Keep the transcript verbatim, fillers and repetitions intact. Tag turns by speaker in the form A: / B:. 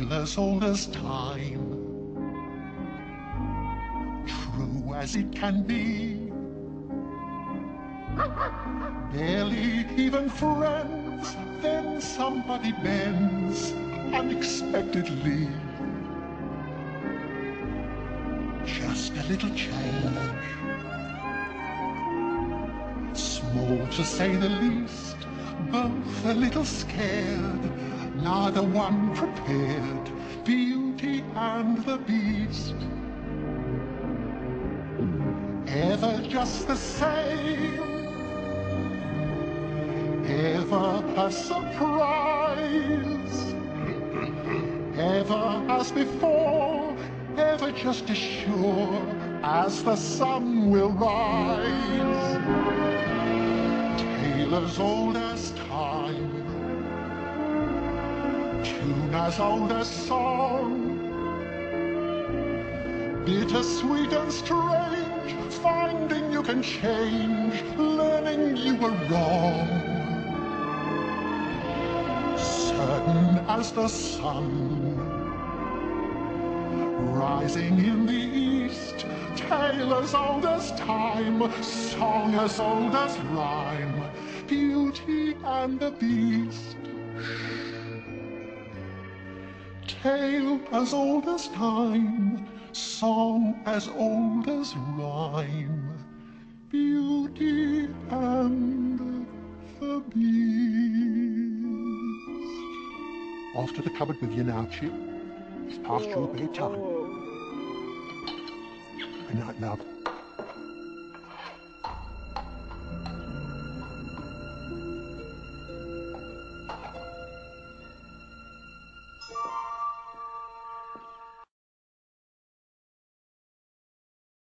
A: tale as old as time, true as it can be. Barely even friends, then somebody bends unexpectedly. Just a little change, small to say the least, both a little scared, neither one prepared, Beauty and the Beast. Ever just the same, ever a surprise, ever as before, ever just as sure as the sun will rise. Tale as old as time, tune as old as song, bittersweet and strange, finding you can change, learning you were wrong. Certain as the sun, rising in the east, tale as old as time, song as old as rhyme, Beauty and the Beast. Tale as old as time, song as old as rhyme, Beauty and the Beast. Off to the cupboard with you now, Chip. It's past your bedtime. Good night, love.